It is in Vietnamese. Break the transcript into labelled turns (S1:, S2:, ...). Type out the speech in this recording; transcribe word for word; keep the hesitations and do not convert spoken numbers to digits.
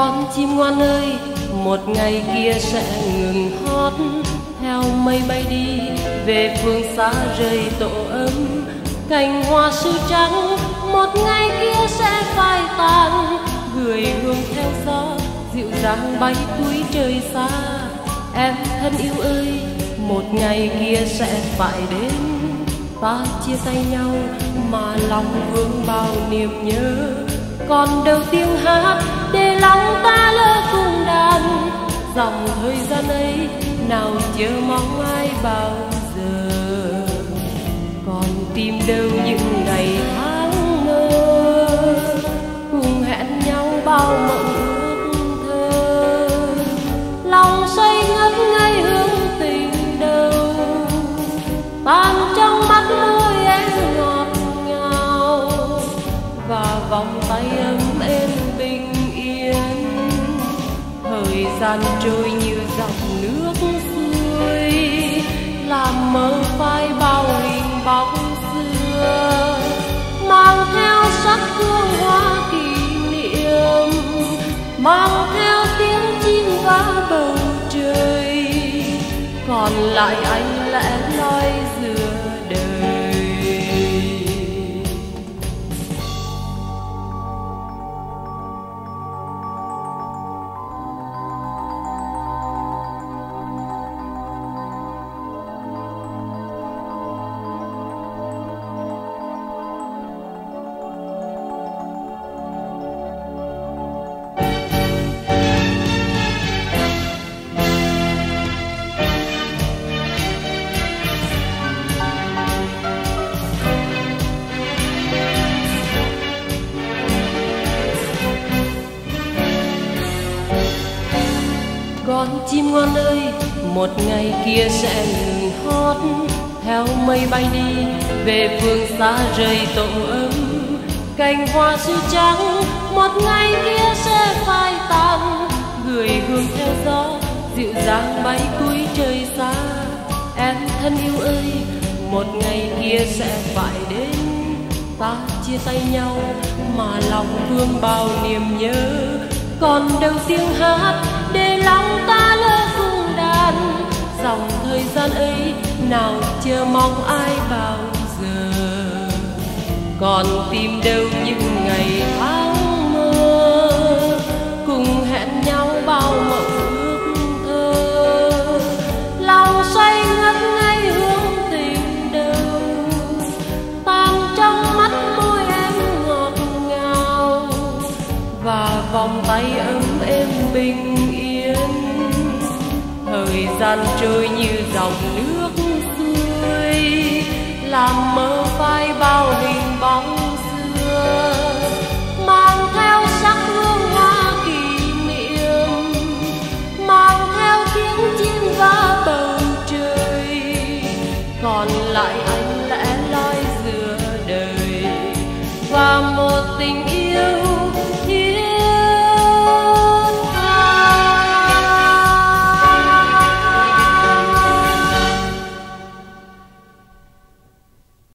S1: Con chim ngoan ơi, một ngày kia sẽ ngừng hót, theo mây bay đi về phương xa rơi tổ ấm. Cành hoa sứ trắng một ngày kia sẽ phai tàn, gửi hương theo gió dịu dàng bay cuối trời xa. Em thân yêu ơi, một ngày kia sẽ phải đến, ta chia tay nhau mà lòng vương bao niềm nhớ. Còn đâu tiếng hát để lòng ta lỡ cùng đàn, dòng thời gian ấy nào chờ mong ai bao giờ. Còn tìm đâu những ngày tháng mơ, cùng hẹn nhau bao mộng ước thơ. Lòng say ngất ngây hướng tình đâu, tan trong mắt môi em ngọt ngào, và vòng tay ấm êm bình yên. Thời gian trôi như dòng nước xuôi, làm mơ phai bao hình bóng xưa, mang theo sắc hương hoa kỷ niệm, mang theo tiếng chim vã bầu trời. Còn lại anh lẻ loi giữa đời. Con chim ngoan ơi, một ngày kia sẽ ngừng hót, theo mây bay đi về phương xa rơi tổ ấm. Cành hoa sứ trắng một ngày kia sẽ phai tàn, gửi hương theo gió dịu dàng bay cuối trời xa. Em thân yêu ơi, một ngày kia sẽ phải đến, ta chia tay nhau mà lòng vương bao niềm nhớ. Còn đâu tiếng hát để lòng ta lỡ cùng đàn, dòng thời gian ấy nào chờ mong ai bao giờ. Còn tìm đâu những ngày tháng mơ, cùng hẹn nhau bao mộng ước thơ. Lòng say ngất ngây hướng tình đâu, tan trong mắt môi em ngọt ngào, và vòng tay ấm êm bình yên. Thời gian trôi như dòng nước xuôi, làm mơ phai bao hình bóng xưa, mang theo sắc hương hoa kỷ niệm, mang theo tiếng chim vã bầu trời. Còn lại anh lẻ loi giữa đời, và một tình yêu